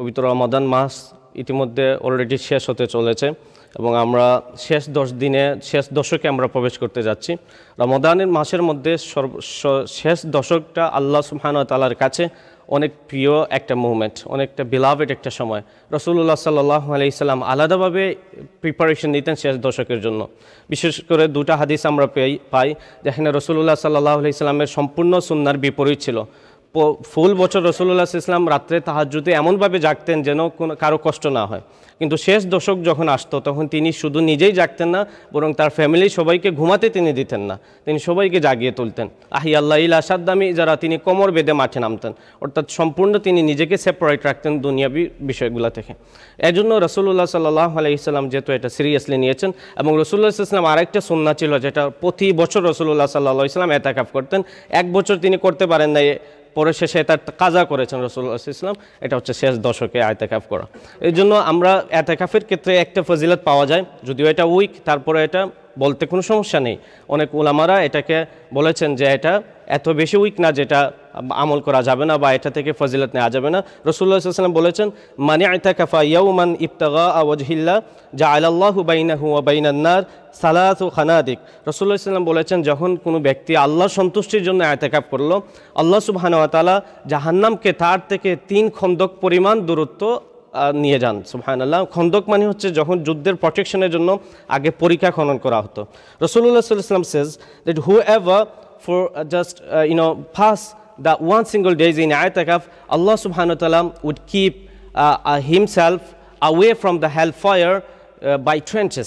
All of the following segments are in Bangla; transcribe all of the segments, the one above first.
পবিত্র রমাদান মাস ইতিমধ্যে অলরেডি শেষ হতে চলেছে এবং আমরা শেষ 10 দিনে শেষ দশকে আমরা প্রবেশ করতে যাচ্ছি। রমাদানের মাসের মধ্যে শেষ দশকটা আল্লাহ সুবহানাহু ওয়া তাআলার কাছে অনেক প্রিয় একটা মুভমেন্ট, অনেকটা বিলাভেড একটা সময়। রাসূলুল্লাহ সাল্লাল্লাহু আলাইহি সাল্লাম আলাদাভাবে প্রিপারেশন নিতেন শেষ দশকের জন্য। বিশেষ করে দুটা হাদিস আমরা পাই যেখানে রাসূলুল্লাহ সাল্লাল্লাহু আলাইহি সাল্লামের সম্পূর্ণ সুন্নাহর বিপরীত ছিল। ফুল বছর রাসূলুল্লাহ সাল্লাল্লাহু আলাইহি ওয়াসাল্লাম রাত্রে তাহাজ্জুদে এমনভাবে জাগতেন যেন কারো কষ্ট না হয়, কিন্তু শেষ দশক যখন আসতো তখন তিনি শুধু নিজেই জাগতেন না, বরং তার ফ্যামিলি সবাইকে ঘুমাতে তিনি দিতেন না, তিনি সবাইকে জাগিয়ে তুলতেন। আহিয়াল্লাহ ইলা সাদ্দামি যারা তিনি কোমর বেঁধে মাঠে নামতেন, অর্থাৎ সম্পূর্ণ তিনি নিজেকে সেপারেট রাখতেন দুনিয়াবি বিষয়গুলো থেকে। এজন্য রাসূলুল্লাহ সাল্লাল্লাহু আলাইহি ওয়াসাল্লাম যেহেতু এটা সিরিয়াসলি নিয়েছেন, এবং রাসূলুল্লাহ সাল্লাল্লাহু আলাইহি ওয়াসাল্লাম আরেকটা সুন্নাহ ছিল যেটা প্রতি বছর রাসূলুল্লাহ সাল্লাল্লাহু আলাইহি ওয়াসাল্লাম ইতিকাফ করতেন। এক বছর তিনি করতে পারেন না, পরে শেষে তার কাজা করেছেন রাসূলুল্লাহ সাল্লাল্লাহু আলাইহি ওয়াসাল্লাম, এটা হচ্ছে শেষ দশকে ইতিকাফ করা। এই জন্য আমরা ইতিকাফের ক্ষেত্রে একটা ফজিলত পাওয়া যায়, যদিও এটা উইক, তারপরে এটা বলতে কোনো সমস্যা নেই। অনেক উলামারা এটাকে বলেছেন যে এটা এত বেশি উইক না যেটা আমল করা যাবে না বা এটা থেকে ফজিলত নেওয়া যাবে না। রাসূলুল্লাহ সাল্লাল্লাহু আলাইহি ওয়াসাল্লাম বলেছেন মান ইতাকাফা ইয়াওমান ইবতাগা ওয়াজহিল্লাহ জাআলাল্লাহু বাইনাহু ওয়া বাইনান নার সালাসু খানাদিক। রাসূলুল্লাহ সাল্লাল্লাহু আলাইহি ওয়াসাল্লাম বলেছেন যখন কোনো ব্যক্তি আল্লাহর সন্তুষ্টির জন্য ইতিকাফ করলো, আল্লাহ সুবহানাহু ওয়া তাআলা জাহান্নামকে তার থেকে 3 খন্দক পরিমাণ দূরত্ব নিয়ে যান। সুবহানাল্লাহ। খন্দক মানে হচ্ছে যখন যুদ্ধের প্রোটেকশনের জন্য আগে পরীক্ষা খনন করা হতো। রাসূলুল্লাহ সাল্লাল্লাহু আলাইহি ওয়াসাল্লাম says that whoever for just pass the one single days in i'tikaf, Allah subhanahu wa ta'ala would keep himself away from the hellfire by trenches.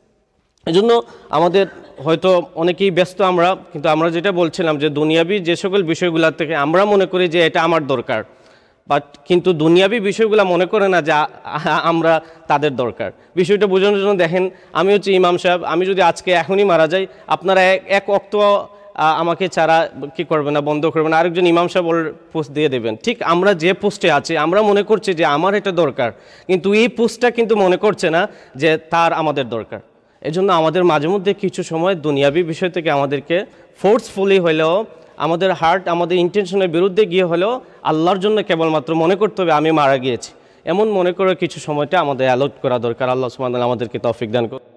এজন্য আমাদের হয়তো অনেকেই ব্যস্ত আমরা, কিন্তু আমরা যেটা বলছিলাম যে দুনিয়াবি যে সকল বিষয়গুলো থেকে আমরা মনে করি যে এটা আমার দরকার, বাট কিন্তু দুনিয়াবি বিষয়গুলো মনে করে না যে আমরা তাদের দরকার। বিষয়টা বোঝানোর জন্য দেখেন, আমি হচ্ছে ইমাম সাহেব, আমি যদি আজকে এখনই মারা যাই, আপনারা এক ওয়াক্ত আমাকে ছাড়া কি করবে না, বন্ধ করবে না, আরেকজন ইমাম সাহেব ওর পোস্ট দিয়ে দেবেন। ঠিক আমরা যে পোস্টে আছি আমরা মনে করছি যে আমার এটা দরকার, কিন্তু এই পোস্টটা কিন্তু মনে করছে না যে তার আমাদের দরকার। এজন্য আমাদের মাঝে মধ্যে কিছু সময় দুনিয়াবি বিষয় থেকে আমাদেরকে ফোর্সফুলি হলেও, আমাদের হার্ট আমাদের ইন্টেনশনের বিরুদ্ধে গিয়ে হলেও আল্লাহর জন্য কেবলমাত্র মনে করতে হবে আমি মারা গিয়েছি, এমন মনে করে কিছু সময়টা আমাদের অ্যালট করা দরকার। আল্লাহ সুবহানাহু ওয়া তাআলা আমাদেরকে তৌফিক দান করুন।